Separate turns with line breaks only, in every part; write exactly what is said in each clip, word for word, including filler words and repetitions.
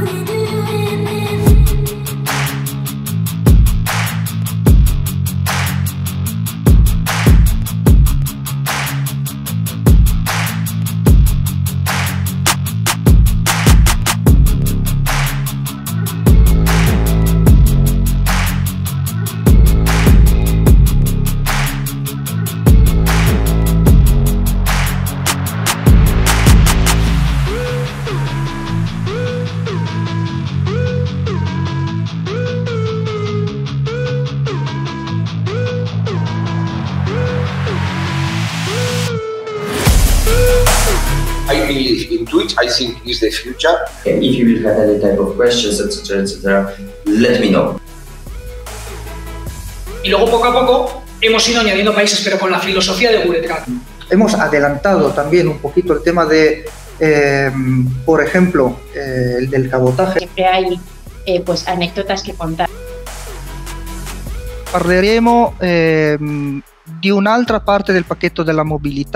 I believe in Twitch. I think it's the future.
If you will have any type of questions, et cetera, et cetera, let me know.
Y luego poco a poco hemos ido añadiendo países, pero con la filosofía de Guretrat.
Hemos adelantado también un poquito el tema de, eh, por ejemplo, eh, el del cabotaje.
Siempre hay eh, pues anécdotas que contar.
Parleremo eh, di un'altra parte del pacchetto della mobilità.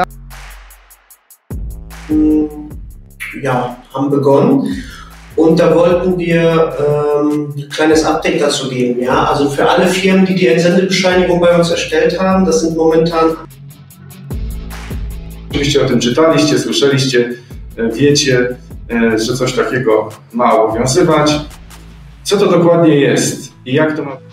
Ja, haben begonnen und da wollten wir ähm, ein kleines Update dazu geben. Ja? Also für alle Firmen, die die Entsendebescheinigung bei uns erstellt haben, das sind momentan...
Oczywiście o tym czytaliście, słyszeliście, wiecie, że coś takiego ma obowiązywać. Co to dokładnie jest i jak to ma...